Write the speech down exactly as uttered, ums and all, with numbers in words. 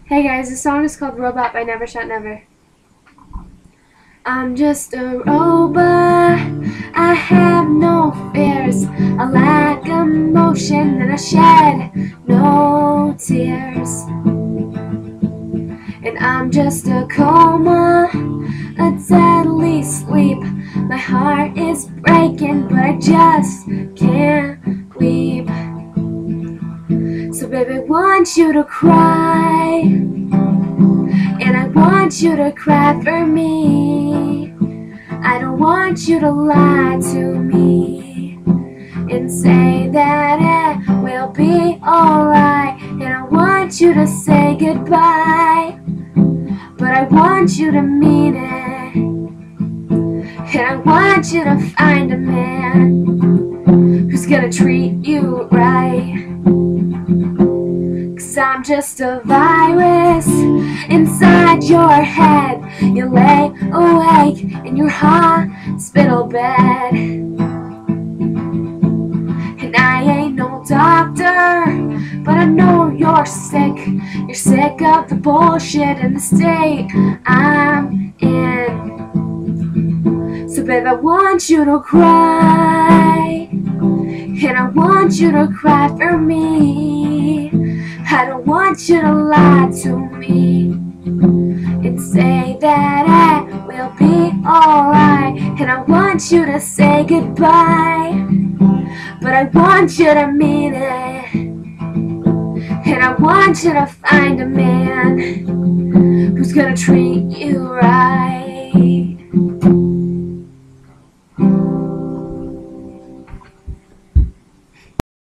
Hey guys, this song is called Robot by Never Shot Never. I'm just a robot, I have no fears, I lack emotion and I shed no tears. And I'm just a coma, a deadly sleep. My heart is breaking but I just can't weep. So baby, I want you to cry, and I want you to cry for me. I don't want you to lie to me and say that it will be alright. And I want you to say goodbye, but I want you to mean it. And I want you to find a man who's gonna treat you right. Cause I'm just a virus inside your head. You lay awake in your hospital bed, and I ain't no doctor, but I know you're sick. You're sick of the bullshit and the state I'm in. So babe, I want you to cry, and I want you to cry for me. I don't want you to lie to me and say that it will be alright. And I want you to say goodbye, but I want you to mean it. And I want you to find a man who's gonna treat you right.